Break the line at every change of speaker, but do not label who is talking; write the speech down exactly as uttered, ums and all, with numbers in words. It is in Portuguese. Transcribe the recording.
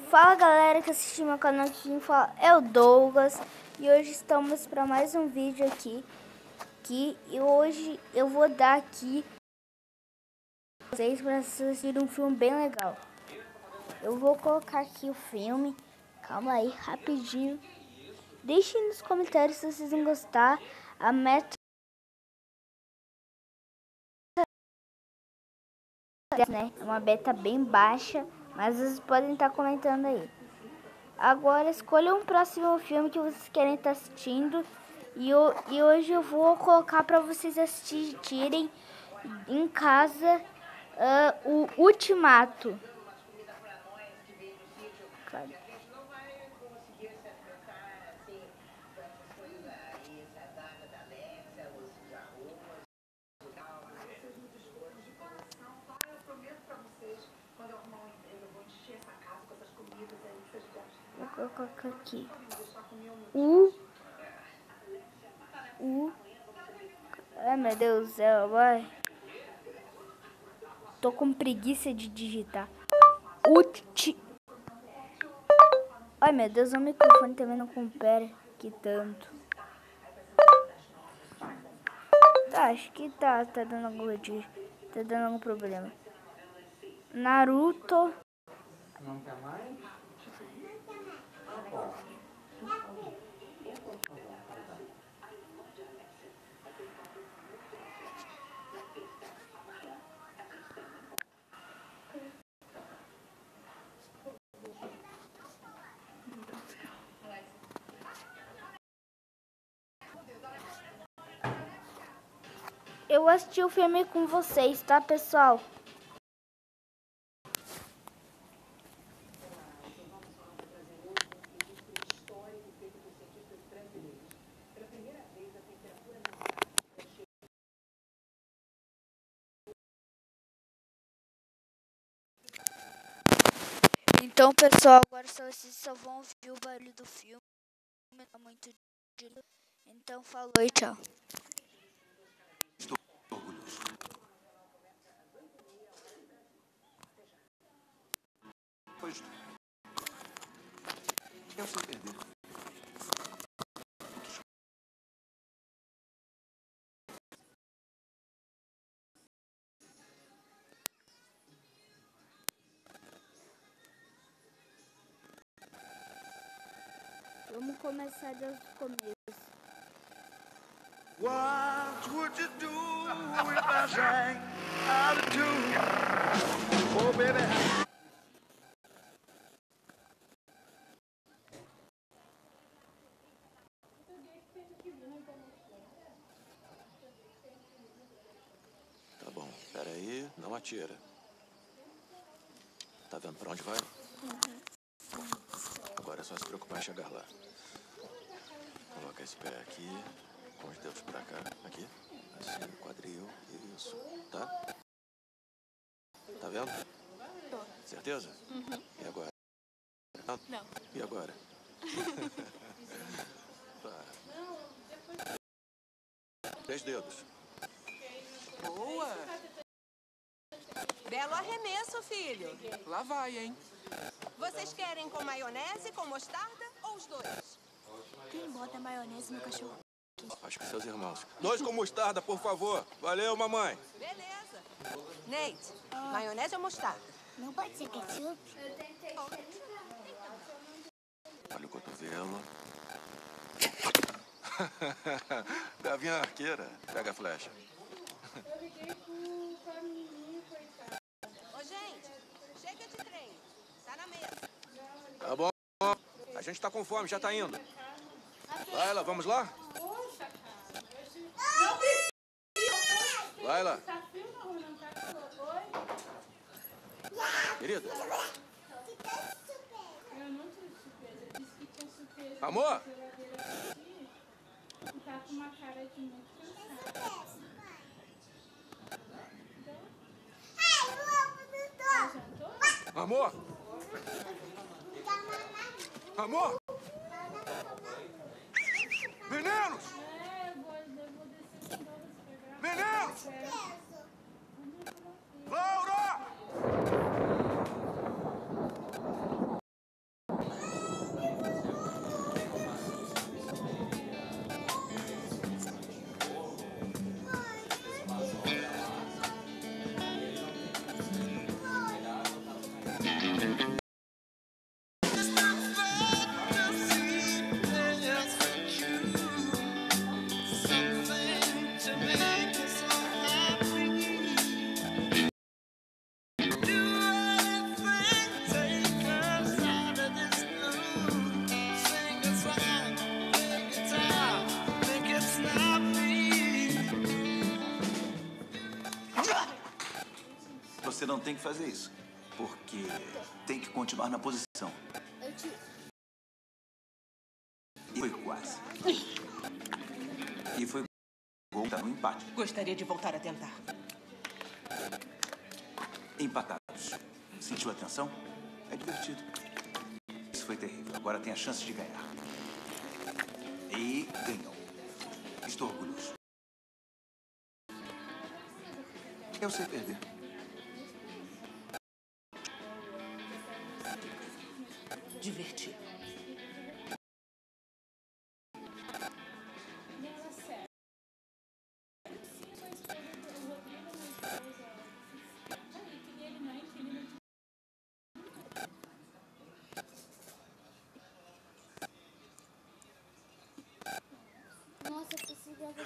Fala galera que assistiu meu canal aqui, quem fala é o Douglas. E hoje estamos para mais um vídeo aqui, aqui E hoje eu vou dar aqui vocês para assistir um filme bem legal. Eu vou colocar aqui o filme. Calma aí, rapidinho. Deixem nos comentários se vocês vão gostar. A meta, né, é uma beta bem baixa, mas vocês podem estar comentando aí. Agora escolha um próximo filme que vocês querem estar assistindo. E, eu, e hoje eu vou colocar para vocês assistirem em casa uh, o Ultimato. Claro. Vou colocar aqui o o ai meu Deus do céu, vai. Tô com preguiça de digitar. Uti. Ai meu Deus, o microfone também não compara aqui tanto. Tá, acho que tá, tá dando algum dia, tá dando algum problema. Naruto.
Não quer mais?
Eu assisti o filme com vocês, tá, pessoal? Então, pessoal, agora só vocês só vão ouvir o barulho do filme. Tá muito de... Então, falou e tchau.
Estou orgulhoso. Pois eu sei perder.
Vamos começar desde o começo.
What would you do if I sang out of tune? Oh, baby.
Tá bom, pera aí, não atira. Tá vendo pra onde vai?
Uhum.
Agora é só se preocupar em chegar lá. Coloca esse pé aqui, com os dedos pra cá, aqui, assim, quadril, isso, tá? Tá vendo?
Tô.
Certeza?
Uhum.
E agora?
Não.
E agora? Tá. Três dedos.
Boa! Belo arremesso, filho.
Lá vai, hein?
Vocês querem com maionese, com mostarda ou os dois?
Quem bota maionese no cachorro?
Acho que seus irmãos. Dois com mostarda, por favor. Valeu, mamãe.
Beleza. Nate, maionese ou mostarda?
Não pode ser ketchup?
Olha o cotovelo. Gavinha arqueira. Pega a flecha.
Ô, gente, chega de trem. Tá na mesa.
Tá bom. A gente tá com fome, já tá indo. Vai lá, vamos lá? Vai lá. Querida. Amor?
Tá com uma cara de muito cansado.
Amor? Amor? Meninos!
É, eu vou, eu vou descer com Douglas pegar.
Meninos!
Vamos
Laura!
não tem que fazer isso. Porque tem que continuar na posição.
Eu te...
E foi quase. E foi gol, tá no empate.
Gostaria de voltar a tentar.
Empatados. Sentiu a tensão? É divertido. Isso foi terrível. Agora tem a chance de ganhar. E ganhou. Estou orgulhoso. Eu sei perder.
Divertido.
Nossa, eu preciso gravar.